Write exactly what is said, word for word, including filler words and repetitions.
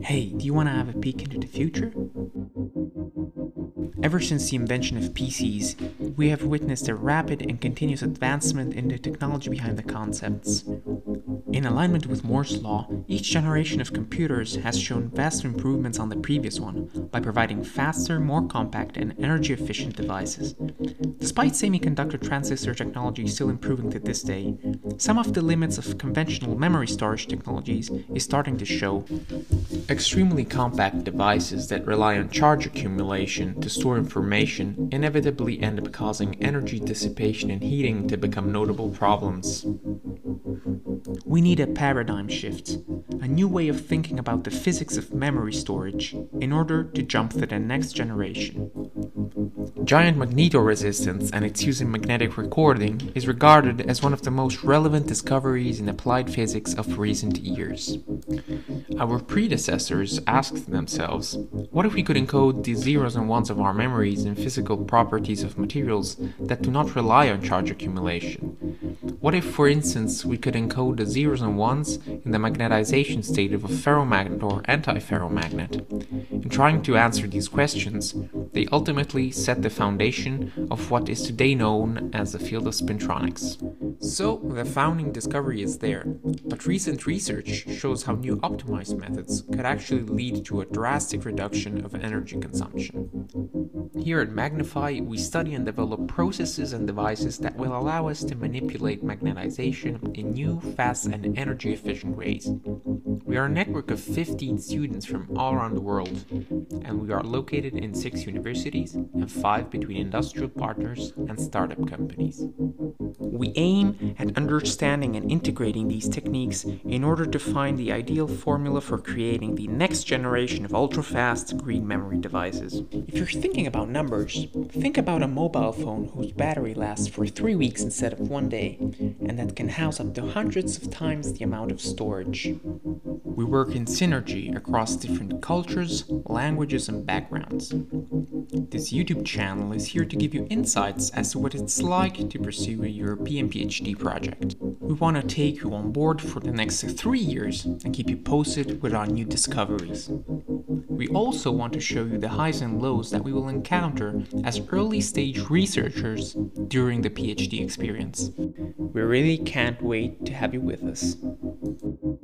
Hey, do you want to have a peek into the future? Ever since the invention of P Cs, we have witnessed a rapid and continuous advancement in the technology behind the concepts. In alignment with Moore's law, each generation of computers has shown vast improvements on the previous one by providing faster, more compact, and energy-efficient devices. Despite semiconductor transistor technology still improving to this day, some of the limits of conventional memory storage technologies is starting to show. Extremely compact devices that rely on charge accumulation to store information inevitably end up causing energy dissipation and heating to become notable problems. We need a paradigm shift, a new way of thinking about the physics of memory storage in order to jump to the next generation. Giant magnetoresistance and its use in magnetic recording is regarded as one of the most relevant discoveries in applied physics of recent years. Our predecessors asked themselves, what if we could encode the zeros and ones of our memories in physical properties of materials that do not rely on charge accumulation? What if, for instance, we could encode the zeros and ones in the magnetization state of a ferromagnet or antiferromagnet? In trying to answer these questions, they ultimately set the foundation of what is today known as the field of spintronics. So, the founding discovery is there, but recent research shows how new optimized methods could actually lead to a drastic reduction of energy consumption. Here at MagnEFi, we study and develop processes and devices that will allow us to manipulate magnetization in new, fast, and energy-efficient ways. We are a network of fifteen students from all around the world, and we are located in six universities and five between industrial partners and startup companies. We aim at understanding and integrating these techniques in order to find the ideal formula for creating the next generation of ultra-fast green memory devices. If you're thinking about numbers, think about a mobile phone whose battery lasts for three weeks instead of one day, and that can house up to hundreds of times the amount of storage. We work in synergy across different cultures, languages, and backgrounds. This YouTube channel is here to give you insights as to what it's like to pursue a European PhD project. We want to take you on board for the next three years and keep you posted with our new discoveries. We also want to show you the highs and lows that we will encounter as early stage researchers during the PhD experience. We really can't wait to have you with us.